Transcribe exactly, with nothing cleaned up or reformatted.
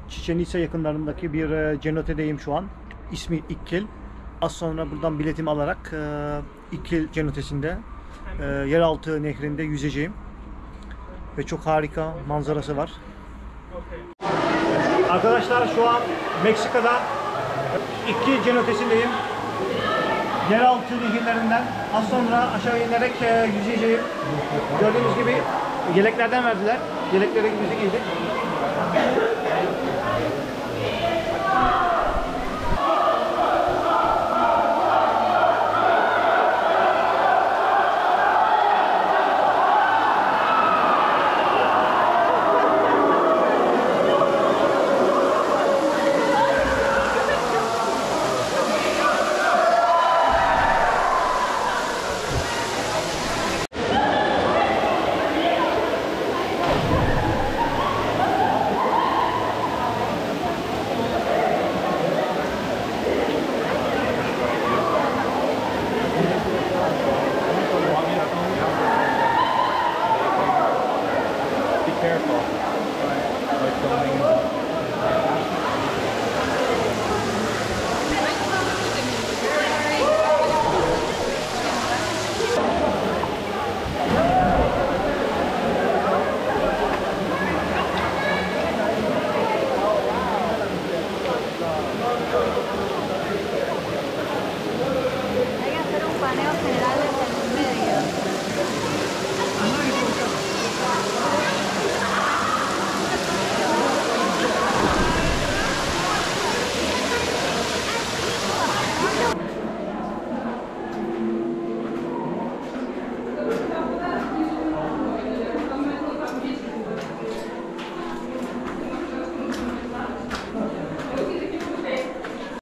Chichén Itzá yakınlarındaki bir e, cenotedeyim şu an. İsmi İkkil. Az sonra buradan biletimi alarak e, İkkil cenotesinde e, yeraltı nehrinde yüzeceğim. Ve çok harika manzarası var. Arkadaşlar şu an Meksika'da İkkil cenotesindeyim. Yeraltı nehirlerinden az sonra aşağı inerek e, yüzeceğim. Gördüğünüz gibi yeleklerden verdiler. Yeleklere giydik.